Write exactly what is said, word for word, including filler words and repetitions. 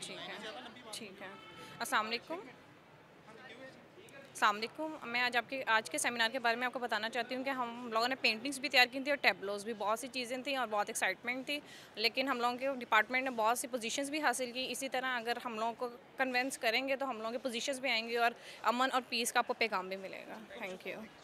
ठीक है, ठीक है। अस्सलाम वालेकुम। अस्सलाम वालेकुम। मैं आज आपके आज के सेमिनार के बारे में आपको बताना चाहती हूँ कि हम लोगों ने पेंटिंग्स भी तैयार की थी और टैबलोज़ भी, बहुत सी चीज़ें थी और बहुत एक्साइटमेंट थी। लेकिन हम लोगों के डिपार्टमेंट ने बहुत सी पोजीशंस भी हासिल की। इसी तरह अगर हम लोगों को कन्विंस करेंगे तो हम लोगों के पोजीशंस भी आएंगी और अमन और पीस का आपको पैगाम भी मिलेगा। Thank you.